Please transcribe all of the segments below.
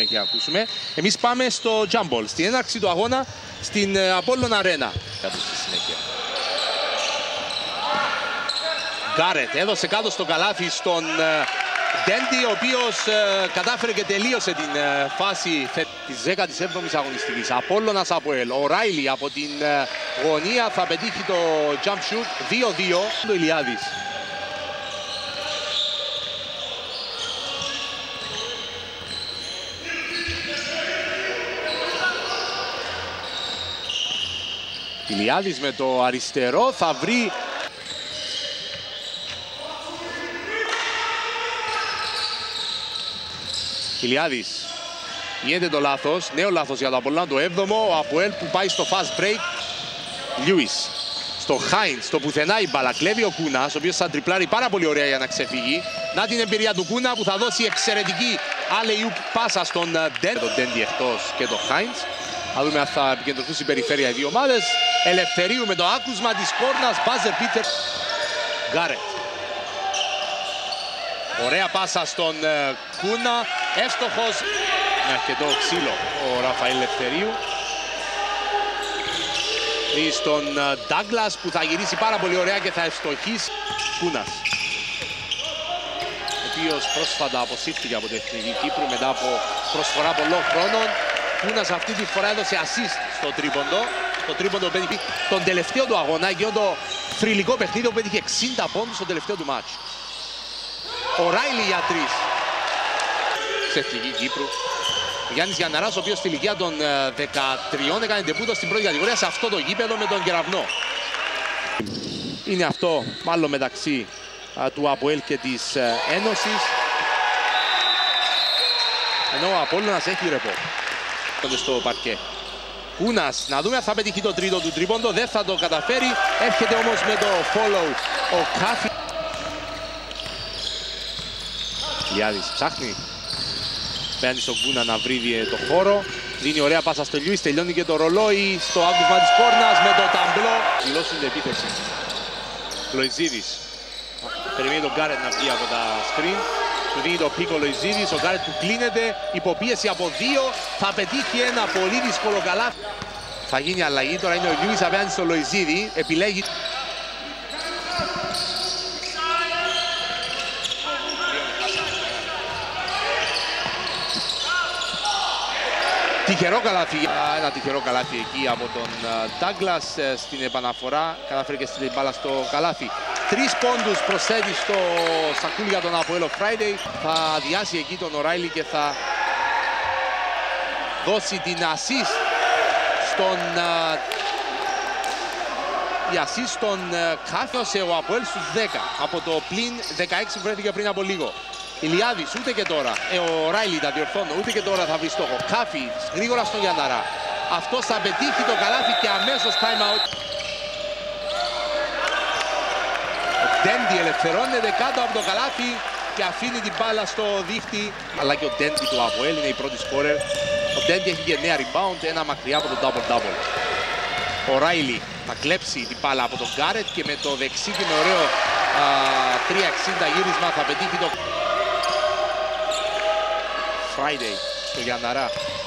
συνέχεια ακούσουμε. Εμείς πάμε στο jump ball, στην έναρξη του αγώνα στην Apollon Arena. Κάτω στη συνέχεια. Γκάρετ έδωσε κάτω στο καλάθι στον Ντέντι, ο οποίος κατάφερε και τελείωσε την φάση της 17ης αγωνιστικής. Απόλλωνας Αποέλ. Ο Ράιλι από την γωνία θα πετύχει το jump shoot. 2-2. Το Ηλιάδης. Ηλιάδης με το αριστερό θα βρει. Ηλιάδης, γίνεται το λάθος, νέο λάθος για το Απόλλωνα, το 7ο, ο Αποέλ που πάει στο fast break. Λιούις, στο Χάιντς, στο πουθενά η μπάλα, κλέβει ο Κούνας, ο οποίος θα τριπλάρει πάρα πολύ ωραία για να ξεφύγει. Να την εμπειρία του Κούνα που θα δώσει εξαιρετική alley-oop πάσα στον Ντέντι. Το Ντέντι εκτός και το Χάιντς. Θα δούμε αν θα επικεντρωθούν στην περιφέρεια οι δύο ομάδες. Ελευθερίου με το άκουσμα της κόρνας, buzzer beater. Γκάρετ. Ωραία πάσα στον Κούνα, εύστοχος. Με αρκετό ξύλο ο Ραφαήλ Ελευθερίου. Ή στον Ντάγκλας που θα γυρίσει πάρα πολύ ωραία και θα ευστοχίσει. Κούνας, ο οποίος πρόσφατα αποσύρθηκε από το Εθνική Κύπρου μετά από προσφορά πολλών χρόνων. Κούνας αυτή τη φορά έδωσε assist στο τρίποντο. Το τρίποντο πέτυχε τον τελευταίο του αγώνα, εκείνο το θρυλικό παιχνίδι που πέτυχε 60 πόντους στο τελευταίο του μάτς. Ο Ράιλι για 3. Σε Εθνική Κύπρου. Ο Γιάννης Γιανναράς, ο οποίος στη ηλικία των 13 έκανε ντεπούτο στην πρώτη κατηγορία σε αυτό το γήπεδο με τον Κεραυνό. Είναι αυτό μάλλον μεταξύ του Αποέλ και της Ένωσης. Ενώ ο Απόλλωνας έχει ρεπό στο παρκέ. Κούνας, να δούμε αν θα πετύχει το τρίτο του τρίποντο, δεν θα το καταφέρει. Έρχεται όμως με το follow ο Κάφη. Ηλιάδης ψάχνει. Παίρνει στον Κούνα να βρει το χώρο. Δίνει ωραία πάσα στο Λιούις, τελειώνει και το ρολόι στο άκουσμα της κόρνας με το ταμπλό. Δηλώσουν την επίθεση. Λοϊζίδης. Περιμένει τον Γκάρετ να βγει από τα screen. Του δίνει το πίκο Λοϊζίδης, ο Γκάρετ που κλείνεται, υποπίεση από 2, θα πετύχει ένα πολύ δύσκολο καλάθι. Θα γίνει αλλαγή, τώρα είναι ο Λιούις απέναντι στο Λοϊζίδη, επιλέγει. Τυχερό καλάθι, ένα τυχερό καλάθι εκεί από τον Ντάγκλας στην επαναφορά, κατάφερε και στην μπάλα στο καλάθι. 3 πόντους προσθέτει στο σακούλι για τον Αποέλ Friday. Θα αδειάσει εκεί τον O'Reilly και θα δώσει την assist στον Κάφιωσε ο Αποέλ στους 10 από το πλην 16 που βρέθηκε πριν από λίγο. Ηλιάδης ούτε και τώρα, ο Ράιλι τα διορθώνω, ούτε και τώρα θα βρει στόχο. Κάφι γρήγορα στον Γιανναρά. Αυτός θα πετύχει το καλάθι και αμέσως time out. Ο Ντέντι ελευθερώνεται κάτω από το καλάθι και αφήνει την μπάλα στο δίχτυ. Αλλά και ο Ντέντι του Αποέλ είναι η πρώτη σκόρερ. Ο Ντέντι έχει και 9 rebound, ένα μακριά από το double-double. Ο Ράιλι θα κλέψει την μπάλα από τον Γκάρετ και με το δεξί και με ωραίο 360 γύρισμα θα πετύχει το Friday στο Γιανναρά.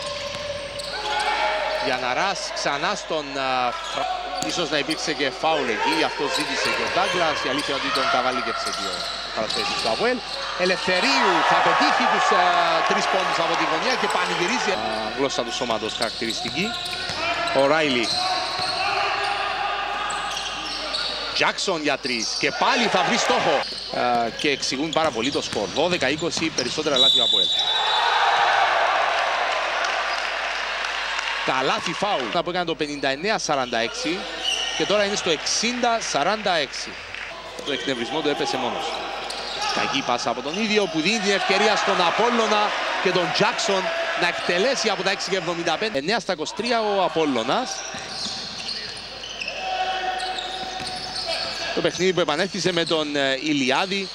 Γιανναράς ξανά στον ίσως να υπήρξε και φάουλ εκεί, αυτό ζήτησε και ο Ντάγκλας. Η αλήθεια είναι ότι τον καβαλίκευσε και ο παραθέσεις του Αποέλ. Ελευθερίου θα πετύχει τους 3 πόντους από τη γωνία και πανηγυρίζει. Γλώσσα του σώματος χαρακτηριστική. Ο Ράιλι. Τζάκσον για 3 και πάλι θα βρει στόχο και εξηγούν πάρα πολύ το σκορ. 12-20, περισσότερα λάθη από Αποέλ. Καλάθι φάουλ που έκανε το 59-46 και τώρα είναι στο 60-46. Το εκνευρισμό του έπεσε μόνος. Κακή πάσα από τον ίδιο που δίνει την ευκαιρία στον Απόλλωνα και τον Τζάκσον να εκτελέσει από τα 6,75. 9-23 ο Απόλλωνας. Το παιχνίδι που επανέρχισε με τον Ηλιάδη.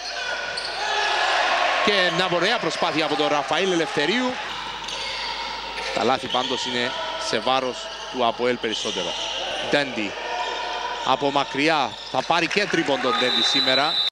Και μια ωραία προσπάθεια από τον Ραφαήλ Ελευθερίου. Τα λάθη πάντως είναι σε βάρος του Αποέλ περισσότερο. Ντέντι από μακριά θα πάρει και τρίποντο τον Ντέντι σήμερα.